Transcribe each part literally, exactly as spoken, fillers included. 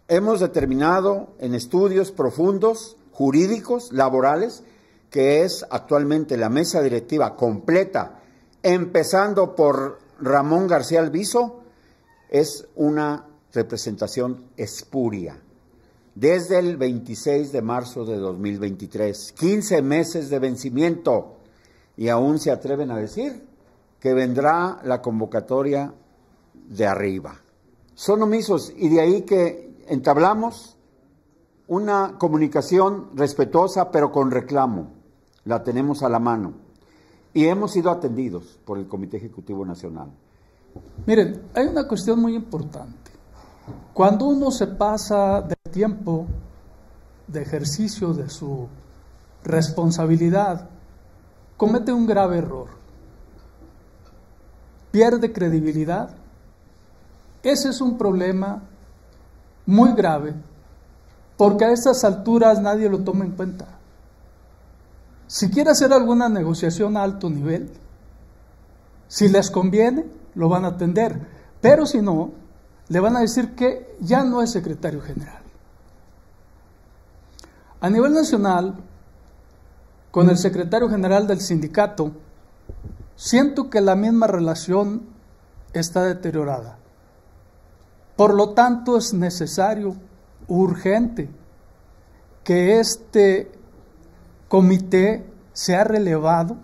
hemos determinado en estudios profundos, jurídicos, laborales, que es actualmente la mesa directiva completa, empezando por Ramón García Alviso, es una representación espuria. Desde el veintiséis de marzo de dos mil veintitrés, quince meses de vencimiento, y aún se atreven a decir que vendrá la convocatoria de arriba. Son omisos, y de ahí que entablamos una comunicación respetuosa pero con reclamo. La tenemos a la mano y hemos sido atendidos por el Comité Ejecutivo Nacional. Miren, hay una cuestión muy importante. Cuando uno se pasa del tiempo de ejercicio de su responsabilidad, comete un grave error. Pierde credibilidad. Ese es un problema muy grave, porque a estas alturas nadie lo toma en cuenta. Si quiere hacer alguna negociación a alto nivel, si les conviene, lo van a atender, pero si no, le van a decir que ya no es secretario general. A nivel nacional, con el secretario general del sindicato, siento que la misma relación está deteriorada. Por lo tanto, es necesario, urgente, que este comité sea relevado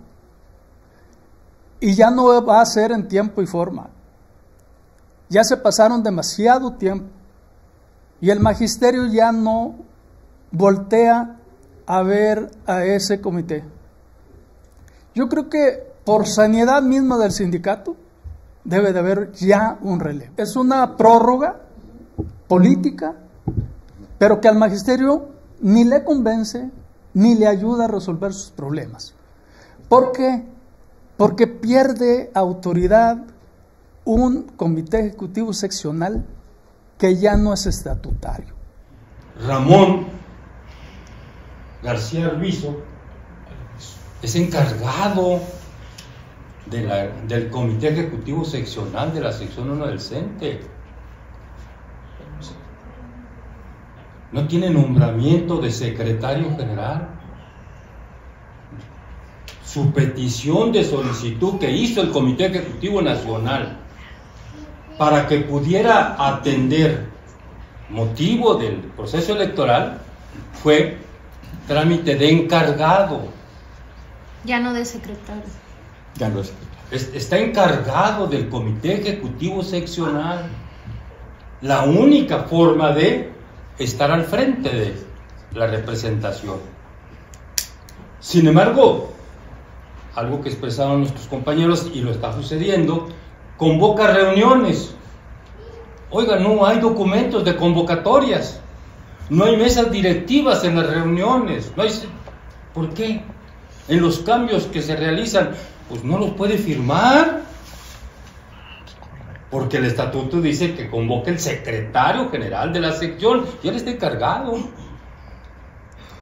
y ya no va a ser en tiempo y forma. Ya se pasaron demasiado tiempo y el magisterio ya no voltea a ver a ese comité. Yo creo que por sanidad misma del sindicato debe de haber ya un relevo. Es una prórroga política, pero que al magisterio ni le convence ni le ayuda a resolver sus problemas. ¿Por qué? Porque pierde autoridad un comité ejecutivo seccional que ya no es estatutario. Ramón García Alviso es encargado de la, del comité ejecutivo seccional de la sección uno del CENTE. No tiene nombramiento de secretario general. Su petición de solicitud que hizo el Comité Ejecutivo Nacional para que pudiera atender motivo del proceso electoral fue trámite de encargado. Ya no de secretario. Ya no es secretario. Está encargado del Comité Ejecutivo Seccional. La única forma de estar al frente de la representación. Sin embargo, algo que expresaron nuestros compañeros y lo está sucediendo, convoca reuniones. Oiga, no hay documentos de convocatorias, no hay mesas directivas en las reuniones, no hay... ¿Por qué? En los cambios que se realizan, pues no los puede firmar, porque el estatuto dice que convoque el secretario general de la sección y él está encargado.